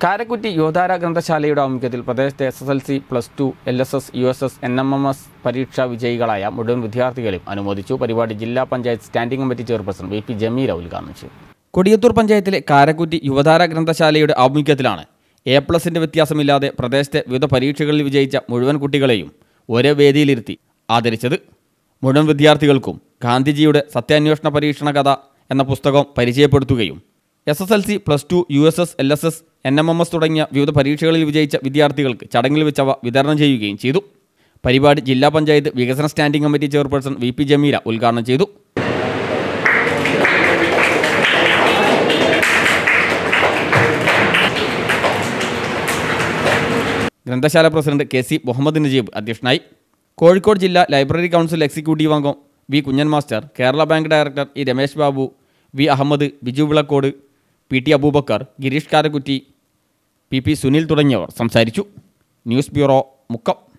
കാരക്കുറ്റി യുവതാര ഗ്രന്ഥശാലയുടെ ആഭിമുഖ്യത്തിൽ പ്രദേശത്തെ SSLC, +2, LSS, USS, NMMS പരീക്ഷാ വിജയികളായ മുഴുവൻ വിദ്യാർത്ഥികളെയും അനുമോദിച്ചു. പരിപാടി ജില്ലാ panchayat standing committee chairperson VP Jameela ഉദ്ഘാടനം ചെയ്തു. കൊടിയത്തൂർ പഞ്ചായത്തിലെ കാരക്കുറ്റി യുവതാര ഗ്രന്ഥശാലയുടെ ആഭിമുഖ്യത്തിലാണ് A+ന്റെ വ്യത്യാസമില്ലാതെ പ്രദേശത്തെ വിവിധ പരീക്ഷകളിൽ വിജയിച്ച മുഴുവൻ കുട്ടികളെയും ഒരേ വേദിയിലിരുത്തി ആദരിച്ചത്. മുഴുവൻ വിദ്യാർത്ഥികൾക്കും ഗാന്ധിജിയുടെ സത്യാന്വേഷണ പരീക്ഷണ കഥ എന്ന പുസ്തകം പരിചയപ്പെടുത്തുകയും SSLC, +2, USS, LSS, NMMS തുടങ്ങിയ വിവിധ പരീക്ഷകളിൽ വിജയിച്ച വിദ്യാർത്ഥികൾക്ക് ചടങ്ങിൽ വെച്ചവ വിതരണം ചെയ്യുകയും ചെയ്തു. പരിപാടി ജില്ലാ പഞ്ചായത്ത് വികസന standing committee chairperson VP Jameela ഉദ്ഘാടനം ചെയ്തു. ഗ്രന്ഥശാല പ്രസിഡന്റ് KC മുഹമ്മദ് നജീബ് അധ്യക്ഷനായി. കോഴിക്കോട് ജില്ലാ ലൈബ്രറി കൗൺസിൽ എക്സിക്യൂട്ടീവ് അംഗം V Kunhan master, Kerala bank director E Ramesh Babu, V Ahammed, Biju Vilakkode, PT Aboobacker, Gireesh Karakkutty, PP Sunil തുടങ്ങിയവർ സംസാരിച്ചു. News bureau, Mukkam.